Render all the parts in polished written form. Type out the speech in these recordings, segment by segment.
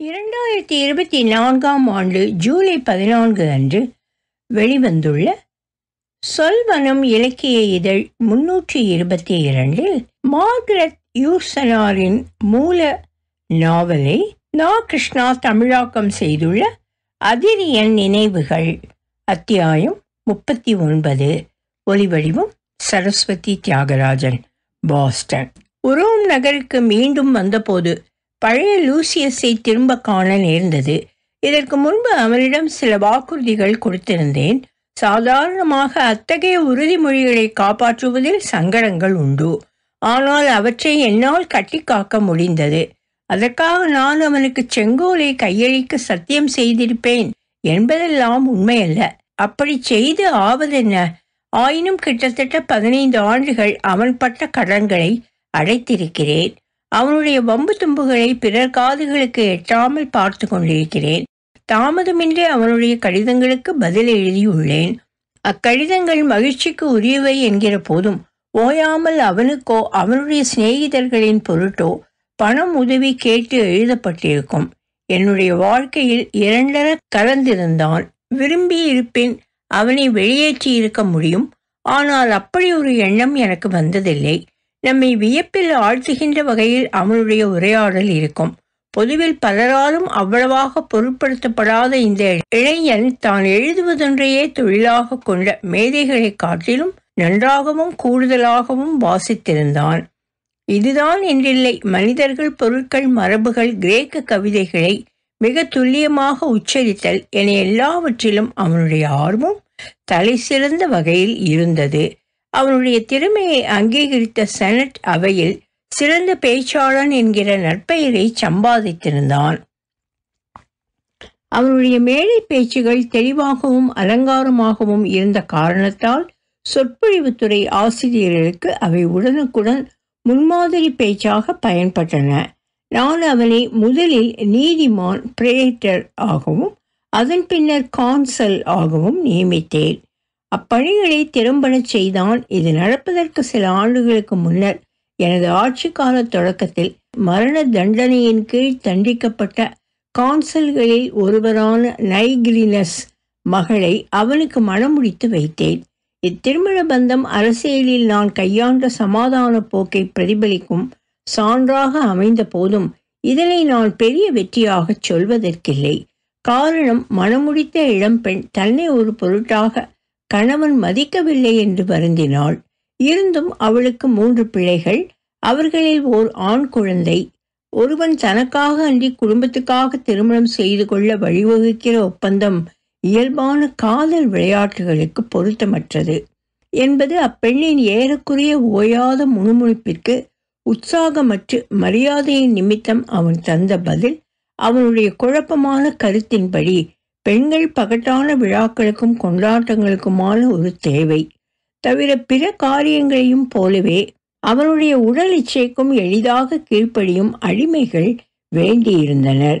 2024ஆம் ஆண்டு ஜூலை 14 அன்று வெளிவந்துள்ள சொல்வனம் இலக்கிய இதழ் 322இல் மார்கரெட் யூர்சனாரின் மூல நாவலை நா. கிருஷ்ணா தமிழாக்கம் செய்துள்ள அதிரியன் நினைவுகள் அத்தியாயம் 39. ஒலிவடிவம் சரஸ்வதி தியாகராஜன், பாஸ்டன். உரோம் நகருக்கு மீண்டும் வந்தபோது பழைய லூசியஸை திரும்ப காண நேர்ந்தது. இதற்கு முன்பு அவரிடம் சில வாக்குறுதிகள் கொடுத்திருந்தேன். சாதாரணமாக அத்தகைய உறுதிமொழிகளை காப்பாற்றுவதில் சங்கடங்கள் உண்டு. ஆனால் அவற்றை என்னால் கட்டி காக்க முடிந்தது. அதற்காக நான் அவனுக்கு செங்கோலை கையளிக்க சத்தியம் செய்திருப்பேன் என்பதெல்லாம் உண்மையல்ல. அப்படி செய்து ஆவதென்ன? ஆயினும் கிட்டத்தட்ட 15 ஆண்டுகள் அவன் பட்ட கடன்களை அடைத்திருக்கிறேன். அவனுடைய வம்பு தும்புகளை பிறர் காதுகளுக்கு எட்டாமல் பார்த்து கொண்டிருக்கிறேன். தாமதமின்றி அவனுடைய கடிதங்களுக்கு பதில் எழுதியுள்ளேன். அக்கடிதங்கள் மகிழ்ச்சிக்கு உரியவை என்கிற போதும் ஓயாமல் அவனுக்கோ அவனுடைய சிநேகிதர்களின் பொருட்டோ பணம் உதவி கேட்டு எழுதப்பட்டிருக்கும். என்னுடைய வாழ்க்கையில் இரண்டர கலந்திருந்தான். விரும்பி இருப்பின் அவனை வெளியேற்றி இருக்க முடியும். ஆனால் அப்படி ஒரு எண்ணம் எனக்கு வந்ததில்லை. நம்மை வியப்பில் ஆழ்த்துகின்ற வகையில் அவனுடைய உரையாடல் இருக்கும். பொதுவில் பலராலும் அவ்வளவாக பொருட்படுத்தப்படாத இந்த இளைஞன் தான் எழுதுவதொன்றையே தொழிலாக கொண்ட மேதைகளை காட்டிலும் நன்றாகவும் கூடுதலாகவும் வாசித்திருந்தான். இதுதான் என்றில்லை. மனிதர்கள், பொருட்கள், மரபுகள், கிரேக்க கவிதைகளை மிக துல்லியமாக உச்சரித்தல் என எல்லாவற்றிலும் அவனுடைய ஆர்வம் தலை சிறந்த வகையில் இருந்தது. அவனுடைய திறமையை அங்கீகரித்த செனட் அவையில் சிறந்த பேச்சாளன் என்கிற நற்பெயரை சம்பாதித்திருந்தான். அவனுடைய மேடை பேச்சுகள் தெளிவாகவும் அலங்காரமாகவும் இருந்த காரணத்தால் சொற்பொழிவுத்துறை ஆசிரியர்களுக்கு அவை உடனுக்குடன் முன்மாதிரி பேச்சாக பயன்பட்டன. நான் அவனை முதலில் நீதிமான் பிரேட்டர் ஆகவும் அதன் பின்னர் கான்சல் ஆகவும் நியமித்தேன். அப்பணிகளை திறம்பட செய்தான். இது நடப்பதற்கு சில ஆண்டுகளுக்கு முன்னர் எனது ஆட்சி கால தொடக்கத்தில் மரண தண்டனையின் கீழ் தண்டிக்கப்பட்ட கான்சல்களில் ஒருவரான நைகிரினஸ் மகளை அவனுக்கு மணமுடித்து வைத்தேன். இத்திருமண பந்தம் அரசியலில் நான் கையாண்ட சமாதான போக்கை பிரதிபலிக்கும் சான்றாக அமைந்த போதும் இதனை நான் பெரிய வெற்றியாக சொல்வதற்கில்லை. காரணம், மணமுடித்த இளம்பெண் தன்னை ஒரு பொருட்டாக கணவன் மதிக்கவில்லை என்று வருந்தினாள். இருந்தும் அவளுக்கு 3 பிள்ளைகள். அவர்களில் ஓர் ஆண் குழந்தை. ஒருவன் தனக்காக அன்றி குடும்பத்துக்காக திருமணம் செய்து கொள்ள வழிவகுக்கிற ஒப்பந்தம் இயல்பான காதல் விளையாட்டுகளுக்கு பொருத்தமற்றது என்பது அப்பெண்ணின் ஏறக்குறைய ஓயாத முணுமுணுப்பிற்கு உற்சாகமற்று மரியாதையின் நிமித்தம் அவன் தந்த பதில். அவனுடைய குழப்பமான கருத்தின்படி பெண்கள் பகட்டான விழாக்களுக்கும் கொண்டாட்டங்களுக்குமான ஒரு தேவை. தவிர பிற காரியங்களையும் போலவே அவனுடைய உடல் இச்சைக்கும் எளிதாக கீழ்ப்படியும் அடிமைகள் வேண்டியிருந்தனர்.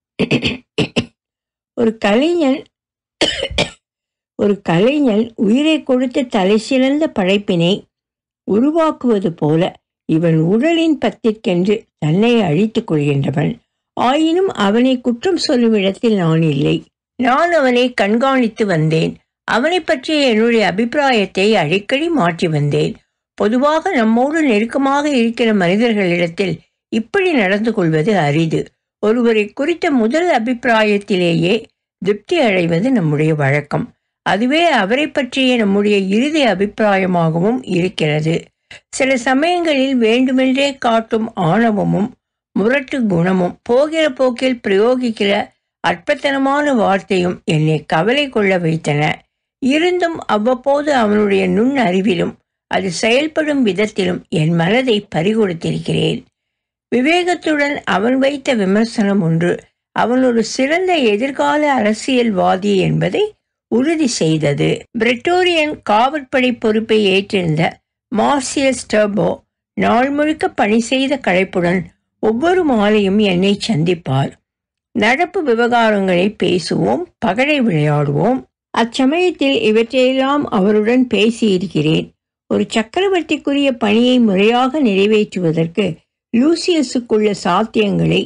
ஒரு கலைஞன் உயிரை கொடுத்த தலை சிறந்த படைப்பினை உருவாக்குவது போல இவன் உடலின் பத்திற்கென்று தன்னை அழித்துக் கொள்கின்றவன். ஆயினும் அவனை குற்றம் சொல்லும் இடத்தில் நான் இல்லை. நான் அவனை கண்காணித்து வந்தேன். அவனை பற்றிய என்னுடைய அபிப்பிராயத்தை அடிக்கடி மாற்றி வந்தேன். பொதுவாக நம்மோடு நெருக்கமாக இருக்கிற மனிதர்களிடத்தில் இப்படி நடந்து கொள்வது அரிது. ஒருவரை குறித்த முதல் அபிப்பிராயத்திலேயே திருப்தி அடைவது நம்முடைய வழக்கம். அதுவே அவரை பற்றிய நம்முடைய இறுதி அபிப்பிராயமாகவும் இருக்கிறது. சில சமயங்களில் வேண்டுமென்றே காட்டும் ஆணவமும் முரட்டு குணமும் போகிற போக்கில் பிரயோகிக்கிற அற்பத்தனமான வார்த்தையும் என்னை கவலை கொள்ள வைத்தன. இருந்தும் அவ்வப்போது அவனுடைய நுண் அறிவிலும் அது செயல்படும் விதத்திலும் என் மனதை பறிகொடுத்திருக்கிறேன். விவேகத்துடன் அவன் வைத்த விமர்சனம் ஒன்று அவன் ஒரு சிறந்த எதிர்கால அரசியல்வாதி என்பதை உறுதி செய்தது. பிரிட்டோரியன் காவற்படை பொறுப்பை ஏற்றிருந்த மார்சியஸ் டர்போ நாள் முழுக்க பணி செய்த களைப்புடன் ஒவ்வொரு மாலையும் என்னை சந்திப்பார். நடப்பு விவகாரங்களை பேசுவோம், பகடை விளையாடுவோம். அச்சமயத்தில் இவற்றையெல்லாம் அவருடன் பேசியிருக்கிறேன். ஒரு சக்கரவர்த்திக்குரிய பணியை முறையாக நிறைவேற்றுவதற்கு லூசியஸுக்குள்ள சாத்தியங்களை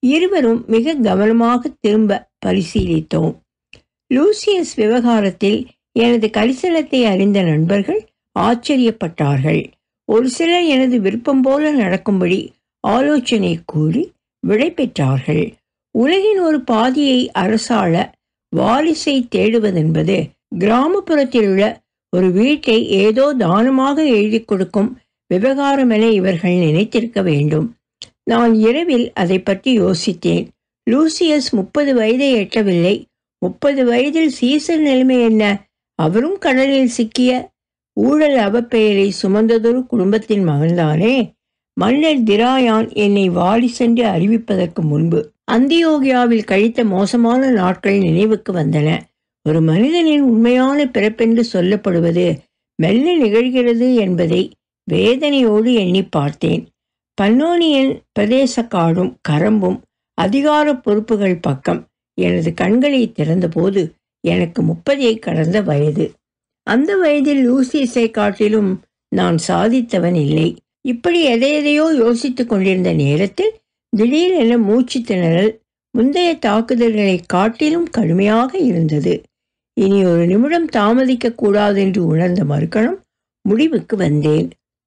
இருவரும் மிக கவனமாக திரும்ப பரிசீலித்தோம். லூசியஸ் விவகாரத்தில் எனது கரிசனத்தை அறிந்த நண்பர்கள் ஆச்சரியப்பட்டார்கள். ஒரு சிலர் எனது விருப்பம் போல நடக்கும்படி ஆலோசனை கூறி விடை பெற்றார்கள். உலகின் ஒரு பாதியை அரசாள வாரிசை தேடுவதென்பது கிராமப்புறத்தில் உள்ள ஒரு வீட்டை ஏதோ தானமாக எழுதி கொடுக்கும் விவகாரம் என இவர்கள் நினைத்திருக்க வேண்டும். நான் இரவில் அதை பற்றி யோசித்தேன். லூசியஸ் 30 வயதை எட்டவில்லை. 30 வயதில் சீசர் நிலைமை என்ன? அவரும் கடலில் சிக்கிய ஊழல் அவப்பெயரை சுமந்ததொரு குடும்பத்தின் மகன்தானே. மன்னர் திராயான் என்னை வாரிசென்று அறிவிப்பதற்கு முன்பு அந்தியோகியாவில் கழித்த மோசமான நாட்கள் நினைவுக்கு வந்தன. ஒரு மனிதனின் உண்மையான பிறப்பென்று சொல்லப்படுவது மெல்ல நிகழ்கிறது என்பதை வேதனையோடு எண்ணி பார்த்தேன். பன்னோனியன் பிரதேச காடும் கரம்பும் அதிகார பொறுப்புகள் பக்கம் எனது கண்களை திறந்தபோது எனக்கு 30 கடந்த வயது. அந்த வயதில் லூசியஸை காட்டிலும் நான் சாதித்தவன் இல்லை. இப்படி எதையெதையோ யோசித்துக் கொண்டிருந்த நேரத்தில் திடீரென மூச்சு திணறல் முந்தைய தாக்குதல்களை காட்டிலும் கடுமையாக இருந்தது. இனி ஒரு நிமிடம் தாமதிக்க கூடாதென்று உணர்ந்த மறுக்கணம் முடிவுக்கு வந்தேன்.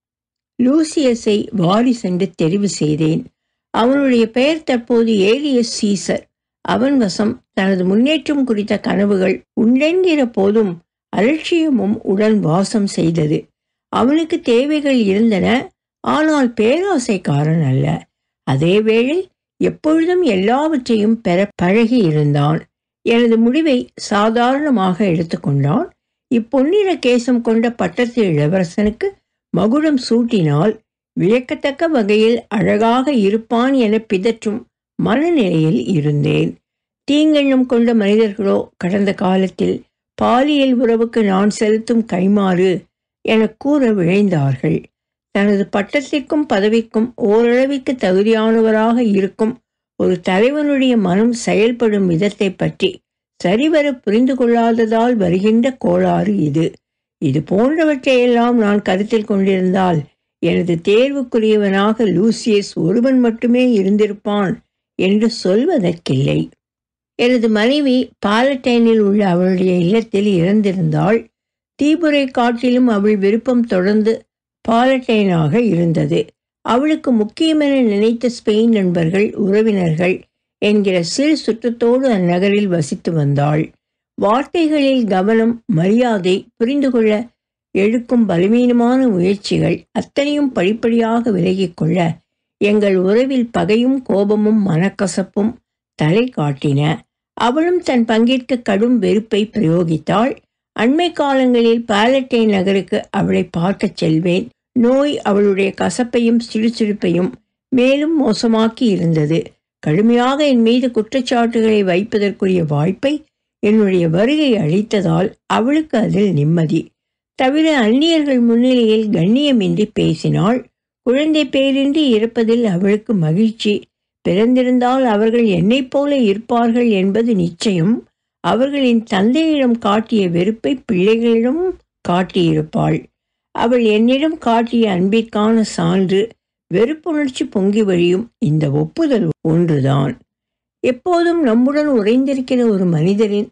லூசியஸை வாரிசென்று தெரிவு செய்தேன். அவனுடைய பெயர் தற்போது ஏலியஸ் சீசர். அவன் வசம் தனது முன்னேற்றம் குறித்த கனவுகள் உண்டென்கிற போதும் அலட்சியமும் உடன் வாசம் செய்தது. அவனுக்கு தேவைகள் இருந்தன, ஆனால் பேராசைக்காரன் அல்ல. அதேவேளை எப்பொழுதும் எல்லாவற்றையும் பெற பழகி இருந்தான். எனது முடிவை சாதாரணமாக எடுத்துக்கொண்டான். இப்பொன்னிற கேசம் கொண்ட பட்டத்து இளவரசனுக்கு மகுடம் சூட்டினால் வியக்கத்தக்க வகையில் அழகாக இருப்பான் என பிதற்றும் மனநிலையில் இருந்தேன். தீங்கெண்ணம் கொண்ட மனிதர்களோ கடந்த காலத்தில் பாலியல் உறவுக்கு நான் செலுத்தும் கைமாறு என கூற விழைந்தார்கள். தனது பட்டத்திற்கும் பதவிக்கும் ஓரளவிற்கு தகுதியானவராக இருக்கும் ஒரு தலைவனுடைய மனம் செயல்படும் விதத்தை பற்றி சரிவர புரிந்து கொள்ளாததால் வருகின்ற கோளாறு இது. இது போன்றவற்றையெல்லாம் நான் கருத்தில் கொண்டிருந்தால் எனது தேர்வுக்குரியவனாக லூசியஸ் ஒருவன் மட்டுமே இருந்திருப்பான் என்று சொல்வதற்கில்லை. எனது மனைவி பாலட்டைனில் உள்ள அவளுடைய இல்லத்தில் இறந்திருந்தாள். தீபுரை காட்டிலும் அவள் விருப்பம் தொடர்ந்து பாலட்டைனாக இருந்தது. அவளுக்கு முக்கியமென நினைத்த ஸ்பெயின் நண்பர்கள், உறவினர்கள் என்கிற சிறு சுற்றத்தோடு அந்நகரில் வசித்து வந்தாள். வார்த்தைகளில் கவனம், மரியாதை, புரிந்து கொள்ள எடுக்கும் பலவீனமான முயற்சிகள் அத்தனையும் படிப்படியாக விலகிக்கொள்ள எங்கள் உறவில் பகையும் கோபமும் மனக்கசப்பும் தலை காட்டின. அவளும் தன் பங்கிற்கு கடும் வெறுப்பை பிரயோகித்தாள். அண்மை காலங்களில் பாலட்டைன் நகருக்கு அவளை பார்க்கச் செல்வேன். நோய் அவளுடைய கசப்பையும் சிடுசிடுப்பையும் மேலும் மோசமாக்கி இருந்தது. கடுமையாக என் மீது குற்றச்சாட்டுகளை வைப்பதற்குரிய வாய்ப்பை என்னுடைய வருகை அளித்ததால் அவளுக்கு அதில் நிம்மதி. தவிர அந்நியர்கள் முன்னிலையில் கண்ணியமின்றி பேசினாள். குழந்தை பேரின்றி இருப்பதில் அவளுக்கு மகிழ்ச்சி. பிறந்திருந்தால் அவர்கள் என்னைப் போல இருப்பார்கள் என்பது நிச்சயம். அவர்களின் தந்தையிடம் காட்டிய வெறுப்பை பிள்ளைகளிடம் காட்டியிருப்பாள். அவள் என்னிடம் காட்டிய அன்பிற்கான சான்று வெறுப்புணர்ச்சி பொங்கி வழியும் இந்த ஒப்புதல் ஒன்றுதான். எப்போதும் நம்முடன் உறைந்திருக்கிற ஒரு மனிதரின்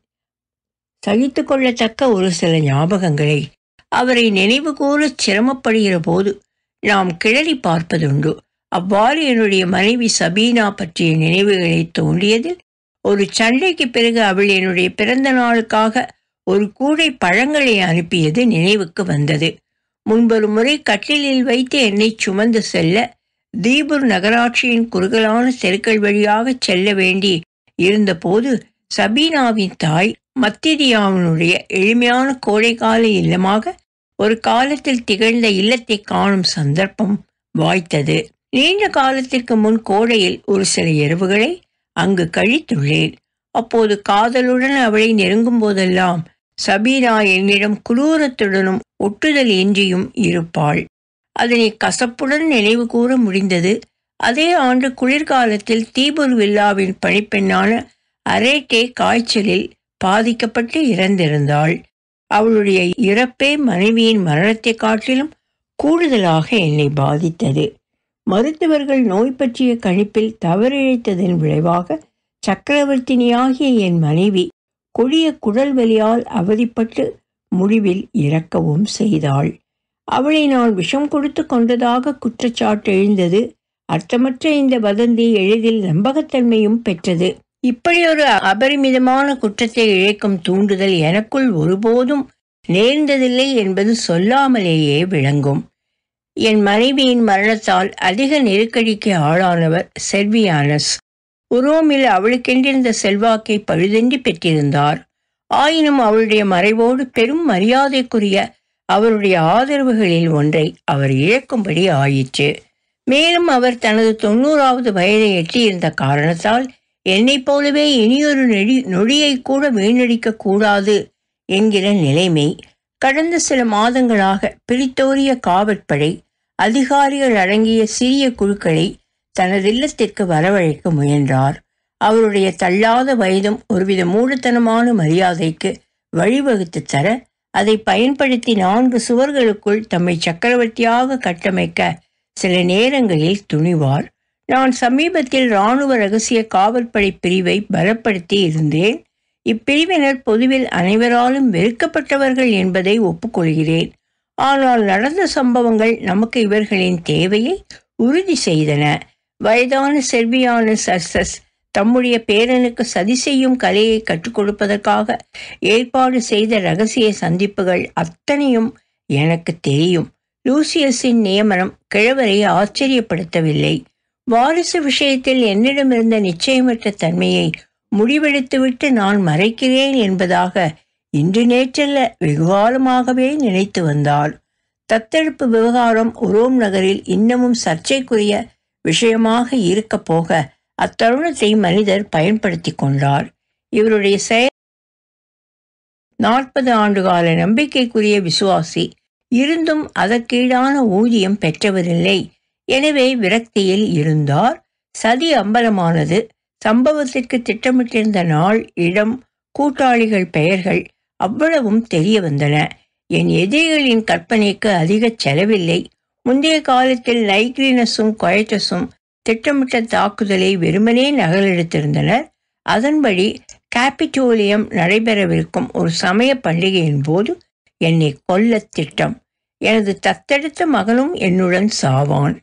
சகித்து கொள்ளத்தக்க ஒரு சில ஞாபகங்களை அவரை நினைவு கூற சிரமப்படுகிற போது நாம் கிளறி பார்ப்பதுண்டு. அவ்வாறு என்னுடைய மனைவி சபீனா பற்றிய நினைவுகளை தோன்றியதில் ஒரு சண்டைக்கு பிறகு அவள் என்னுடைய பிறந்த நாளுக்காக ஒரு கூடை பழங்களை அனுப்பியது நினைவுக்கு வந்தது. முன்பொரு முறை கட்டிலில் வைத்து என்னை சுமந்து செல்ல தீபுர் நகராட்சியின் குறுகலான தெருக்கள் வழியாக செல்ல வேண்டி இருந்தபோது சபீனாவின் தாய் மத்திரியாவினுடைய எளிமையான கோடைக்கால இல்லமாக ஒரு காலத்தில் திகழ்ந்த இல்லத்தை காணும் சந்தர்ப்பம் வாய்த்தது. நீண்ட காலத்திற்கு முன் கோடையில் ஒரு சில இரவுகளை அங்கு கழித்துள்ளேன். அப்போது காதலுடன் அவளை நெருங்கும் போதெல்லாம் சபீனா என்னிடம் குரூரத்துடனும் ஒட்டுதல் இன்றியும் இருப்பாள். அதனை கசப்புடன் நினைவு கூற முடிந்தது. அதே ஆண்டு குளிர்காலத்தில் தீபுர் வில்லாவின் பணிப்பெண்ணான அரேட்டே காய்ச்சலில் பாதிக்கப்பட்டு இறந்திருந்தாள். அவளுடைய இறப்பே மனைவியின் மரணத்தை காட்டிலும் கூடுதலாக என்னை பாதித்தது. மருத்துவர்கள் நோய் பற்றிய கணிப்பில் தவறிழைத்ததன் விளைவாக சக்கரவர்த்தினியாகிய என் மனைவி கொடிய குடல் வலியால் அவதிப்பட்டு முடிவில் இறக்கவும் செய்தாள். அவளை நான் விஷம் கொடுத்து கொண்டதாக குற்றச்சாட்டு எழுந்தது. அர்த்தமற்ற இந்த வதந்தி எளிதில் நம்பகத்தன்மையும் பெற்றது. இப்படி ஒரு அபரிமிதமான குற்றத்தை இழைக்கும் தூண்டுதல் எனக்குள் ஒருபோதும் நேர்ந்ததில்லை என்பது சொல்லாமலேயே விளங்கும். என் மனைவியின் மரணத்தால் அதிக நெருக்கடிக்கு ஆளானவர் செர்வியானஸ். உரோமில் அவளுக்கென்றிருந்த செல்வாக்கை பழுதென்றி பெற்றிருந்தார். ஆயினும் அவளுடைய மறைவோடு பெரும் மரியாதைக்குரிய அவருடைய ஆதரவுகளில் ஒன்றை அவர் இழக்கும்படி ஆயிற்று. மேலும் அவர் தனது 90வது வயதை எட்டியிருந்த காரணத்தால் என்னைப் போலவே இனியொரு நொடியை கூட வீணடிக்க கூடாது என்கிற நிலைமை. கடந்த சில மாதங்களாக பிரித்தோரிய காவற்படை அதிகாரிகள் அடங்கிய சிறிய குழுக்களை தனது இல்லத்திற்கு வரவழைக்க முயன்றார். அவருடைய தள்ளாத வயதும் ஒருவித மூடத்தனமான மரியாதைக்கு வழிவகுத்து தர அதை பயன்படுத்தி 4 சுவர்களுக்குள் தம்மை சக்கரவர்த்தியாக கட்டமைக்க சில நேரங்களில் துணிவார். நான் சமீபத்தில் இராணுவ இரகசிய காவற்படை பிரிவை பலப்படுத்தி இருந்தேன். இப்பிரிவினர் பொதுவில் அனைவராலும் வெறுக்கப்பட்டவர்கள் என்பதை ஒப்புக்கொள்கிறேன். ஆனால் நடந்த சம்பவங்கள் நமக்கு இவர்களின் தேவையை உறுதி செய்தன. வயதான செர்வியானஸ் அர்சஸ் தம்முடைய பேரனுக்கு சதி செய்யும் கலையை கற்றுக் கொடுப்பதற்காக ஏற்பாடு செய்த இரகசிய சந்திப்புகள் அத்தனையும் எனக்கு தெரியும். லூசியஸின் நியமனம் கிழவரை ஆச்சரியப்படுத்தவில்லை. வாரிசு விஷயத்தில் என்னிடமிருந்த நிச்சயமற்ற தன்மையை முடிவெடுத்துவிட்டு நான் மறைக்கிறேன் என்பதாக இன்று நேற்றல்ல வெகுகாலமாகவே நினைத்து வந்தார். தத்தெடுப்பு விவகாரம் உரோம் நகரில் இன்னமும் சர்ச்சைக்குரிய விஷயமாக இருக்க போக அத்தருணத்தை மனிதர் பயன்படுத்தி கொண்டார். இவருடைய செயல் 40 ஆண்டுகால நம்பிக்கைக்குரிய விசுவாசி இருந்தும் அதற்கீடான ஊதியம் பெற்றவரில்லை. எனவே விரக்தியில் இருந்தார். சதி அம்பலமானது. சம்பவத்திற்கு திட்டமிட்டிருந்த நாள், இடம், கூட்டாளிகள் பெயர்கள் அவ்வளவும் தெரிய வந்தன. என் எதிரிகளின் கற்பனைக்கு அதிக செலவில்லை. முந்தைய காலத்தில் லைக்ரினஸும் கொயட்டஸும் திட்டமிட்ட தாக்குதலை வெறுமனே நகலெடுத்திருந்தனர். அதன்படி கேபிட்டோலியம் நடைபெறவிருக்கும் ஒரு சமய பண்டிகையின் போது என்னை கொல்ல திட்டம். எனது தத்தெடுத்த மகனும் என்னுடன் சாவான்.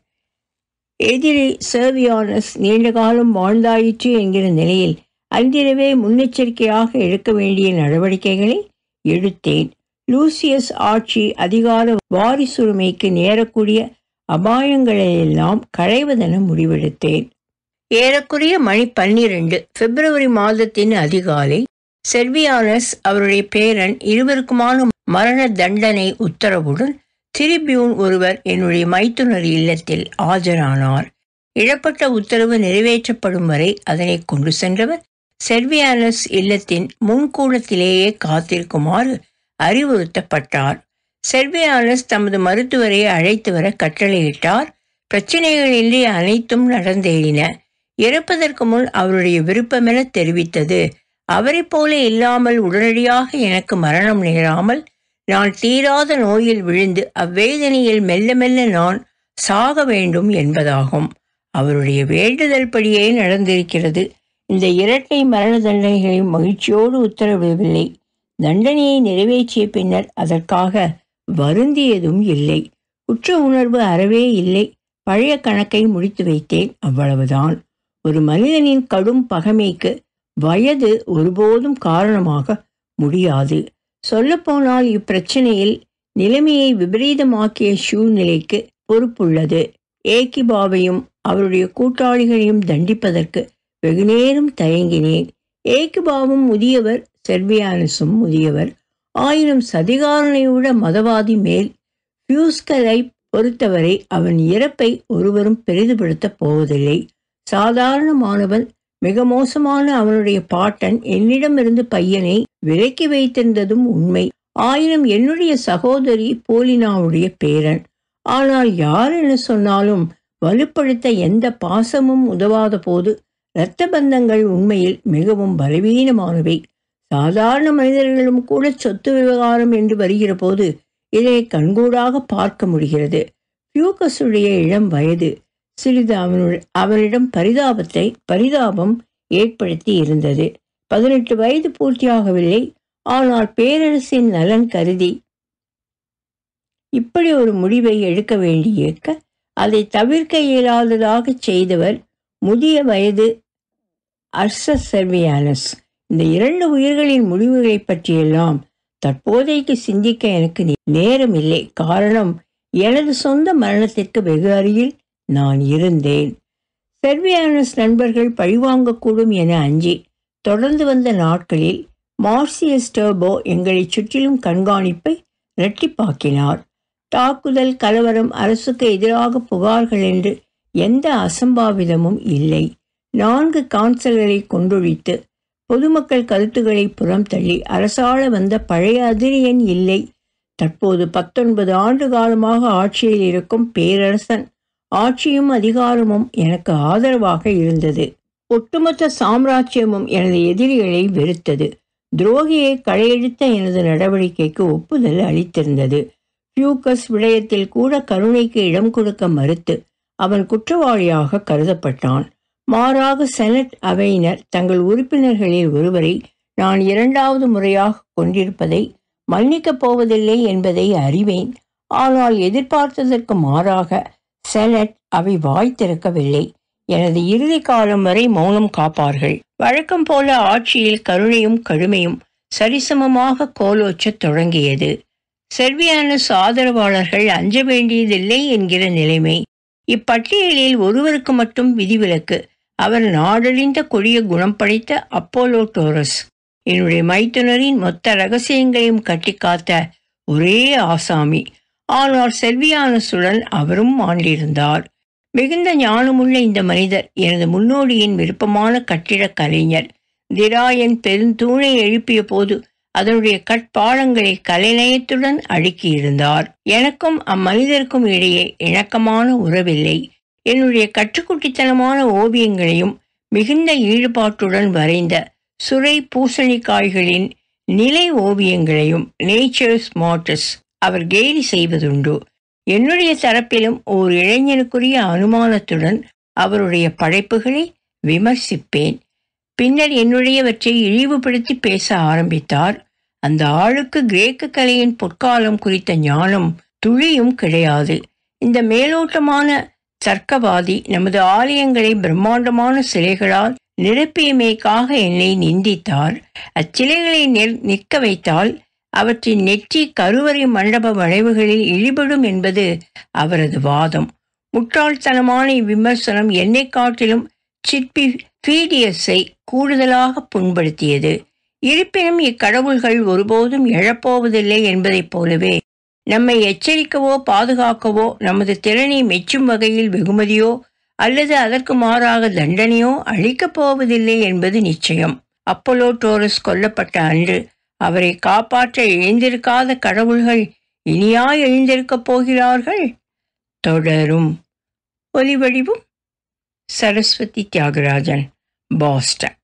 எதிரி செர்வியானஸ் நீண்ட காலம் வாழ்ந்தாயிற்று என்கிற நிலையில் அன்றிரவே முன்னெச்சரிக்கையாக எடுக்க வேண்டிய நடவடிக்கைகளை எடுத்தேன். லூசியஸ் ஆட்சி அதிகார வாரிசுரிமைக்கு நேரக்கூடிய அபாயங்களையெல்லாம் களைவதென முடிவெடுத்தேன். ஏறக்குறைய மணி 12 பிப்ரவரி மாதத்தின் அதிகாலை செர்வியானஸ் அவருடைய பேரன் இருவருக்குமான மரண தண்டனை உத்தரவுடன் திரிபியூன் ஒருவர் என்னுடைய மைத்துனர் இல்லத்தில் ஆஜரானார். இழப்பட்ட உத்தரவு நிறைவேற்றப்படும் வரை அதனை கொண்டு சென்றவர் செர்வியானஸ் இல்லத்தின் முன்கூடத்திலேயே காத்திருக்குமாறு அறிவுறுத்தப்பட்டார். செர்வியானஸ் தமது மருத்துவரை அழைத்து வர கட்டளையிட்டார். பிரச்சனைகளின்றி அனைத்தும் நடந்தேறின. இறப்பதற்கு முன் அவருடைய விருப்பமென தெரிவித்தது, அவரை போல இல்லாமல் உடனடியாக எனக்கு மரணம் நேராமல் நான் தீராத நோயில் விழுந்து அவ்வேதனையில் மெல்ல மெல்ல நான் சாக வேண்டும் என்பதாகும். அவருடைய வேண்டுதல் படியே நடந்திருக்கிறது. இந்த இரட்டை மரண தண்டனைகளையும் மகிழ்ச்சியோடு உத்தரவிடவில்லை. தண்டனையை நிறைவேற்றிய பின்னர் அதற்காக வருந்தியதும் இல்லை. குற்ற உணர்வு அறவே இல்லை. பழைய கணக்கை முடித்து வைத்தேன், அவ்வளவுதான். ஒரு மனிதனின் கடும் பகைமைக்கு வயது ஒருபோதும் காரணமாக முடியாது. சொல்லப்போனால் இப்பிரச்சனையில் நிலைமையை விபரீதமாக்கிய சூழ்நிலைக்கு பொறுப்புள்ளது. ஏகிபாவையும் அவருடைய கூட்டாளிகளையும் தண்டிப்பதற்கு வெகுநேரம் தயங்கினேன். ஏகிபாவும் முதியவர், செர்வியானஸும் முதியவர். ஆயினும் சதிகாரனையுட மதவாதி மேல் பியூஸ்கரை பொறுத்தவரை அவன் இறப்பை ஒருவரும் பெரிதுபடுத்தப் போவதில்லை. சாதாரணமானவன். மிக மோசமான அவனுடைய பாட்டன் என்னிடமிருந்து பையனை விலக்கி வைத்திருந்ததும் உண்மை. ஆயினும் என்னுடைய சகோதரி போலினாவுடைய பேரன். ஆனால் யார் என சொன்னாலும் வலுப்படுத்த எந்த பாசமும் உதவாத போது இரத்த பந்தங்கள் உண்மையில் மிகவும் பலவீனமானவை. சாதாரண மனிதர்களும் கூட சொத்து விவகாரம் என்று வருகிற போது இதை கண்கூடாக பார்க்க முடிகிறது. பியூகஸுடைய இளம் வயது, சிறிது அவரிடம் பரிதாபம் ஏற்படுத்தி இருந்தது. 18 வயது பூர்த்தியாகவில்லை. ஆனால் பேரரசின் நலன் கருதி இப்படி ஒரு முடிவை எடுக்க வேண்டியிருக்க அதை தவிர்க்க இயலாததாக செய்தவர் முதிய வயது அர்சஸ் செர்வியானஸ். இந்த 2 உயிர்களின் முடிவுகளை பற்றியெல்லாம் தற்போதைக்கு சிந்திக்க எனக்கு நேரம் இல்லை. காரணம், எனது சொந்த மரணத்திற்கு வெகு அருகில் நான் இருந்தேன். செர்வியானஸ் நண்பர்கள் பழிவாங்கக்கூடும் என அஞ்சி தொடர்ந்து வந்த நாட்களில் மார்சியஸ் டர்போ எங்களை சுற்றிலும் கண்காணிப்பை இரட்டிப்பாக்கினார். தாக்குதல், கலவரம், அரசுக்கு எதிராக புகார்கள் என்று எந்த அசம்பாவிதமும் இல்லை. 4 கான்சல்களை கொண்டொழித்து பொதுமக்கள் கருத்துக்களை புறம் தள்ளி அரசாள வந்த பழைய அதிரியன் இல்லை. தற்போது 19 ஆண்டு காலமாக ஆட்சியில் இருக்கும் பேரரசன் ஆட்சியும் அதிகாரமும் எனக்கு ஆதரவாக இருந்தது. ஒட்டுமொத்த சாம்ராஜ்யமும் எனது எதிரிகளை வெறுத்தது. துரோகியை களையெடுத்த எனது நடவடிக்கைக்கு ஒப்புதல் அளித்திருந்தது. பியூக்கஸ் விடயத்தில் கூட கருணைக்கு இடம் கொடுக்க மறுத்து அவன் குற்றவாளியாக கருதப்பட்டான். மாறாக செனட் அவையினர் தங்கள் உறுப்பினர்களில் ஒருவரை நான் 2வது முறையாக கொண்டிருப்பதை மன்னிக்கப் போவதில்லை என்பதை அறிவேன். ஆனால் எதிர்பார்த்ததற்கு மாறாக செனட் அவை வாய் திறக்கவில்லை. எனது இறுதி காலம் வரை மௌனம் காப்பார்கள். வழக்கம் போல ஆட்சியில் கருணையும் கடுமையும் சரிசமமாக கோலோச்சத் தொடங்கியது. செர்வியானஸ் ஆதரவாளர்கள் அஞ்ச வேண்டியதில்லை என்கிற நிலைமை. இப்பட்டியலில் ஒருவருக்கு மட்டும் விதிவிலக்கு. அவர் நாடழிந்த கொடிய குணம் படைத்த அப்போலோடோரஸ். என்னுடைய மைத்துனரின் மொத்த ரகசியங்களையும் கட்டி காத்த ஒரே ஆசாமி. ஆனால் செர்வியானஸுடன் அவரும் ஆண்டிருந்தார். மிகுந்த ஞானமுள்ள இந்த மனிதர் எனது முன்னோடியின் விருப்பமான கட்டிடக் கலைஞர். திராயன் பெருந்தூணை எழுப்பிய போது அதனுடைய கட்பாளங்களை கலைநயத்துடன் அடுக்கியிருந்தார். எனக்கும் அம்மனிதருக்கும் இடையே இணக்கமான உறவில்லை. என்னுடைய கற்றுக்குட்டித்தனமான ஓவியங்களையும் மிகுந்த ஈடுபாட்டுடன் வரைந்த சுரை பூசணிக்காய்களின் நிலை ஓவியங்களையும் நேச்சர்ஸ் மார்டஸ் அவர் கேலி செய்வதுண்டு. என்னுடைய தரப்பிலும் ஓர் இளைஞனுக்குரிய அனுமானத்துடன் அவருடைய படைப்புகளை விமர்சிப்பேன். பின்னர் என்னுடையவற்றை இழிவுபடுத்தி பேச ஆரம்பித்தார். அந்த ஆளுக்கு கிரேக்க கலையின் பொற்காலம் குறித்த ஞானம் துளியும் கிடையாது. இந்த மேலோட்டமான தர்க்கவாதி நமது ஆலயங்களை பிரம்மாண்டமான சிலைகளால் நிரப்பியமைக்காக என்னை நிந்தித்தார். அச்சிலைகளை நிற்க வைத்தால் அவற்றின் நெற்றி கருவறை மண்டப வளைவுகளில் இழிபடும் என்பது அவரது வாதம். முட்டாள்தனமான இவ்விமர்சனம் என்னை காட்டிலும் சிற்பி ஃபீடியஸை கூடுதலாக புண்படுத்தியது. இருப்பினும் இக்கடவுள்கள் ஒருபோதும் எழப்போவதில்லை என்பதைப் போலவே நம்மை எச்சரிக்கவோ பாதுகாக்கவோ நமது திறனை மெச்சும் வகையில் வெகுமதியோ அல்லது அதற்கு மாறாக தண்டனையோ அளிக்கப் போவதில்லை என்பது நிச்சயம். அப்போலோடோரஸ் கொல்லப்பட்ட அன்று அவரை காப்பாற்ற எழுந்திருக்காத கடவுள்கள் இனியா எழுந்திருக்கப் போகிறார்கள்? தொடரும். ஒலிவடிவும் சரஸ்வதி தியாகராஜன், பாஸ்டன்.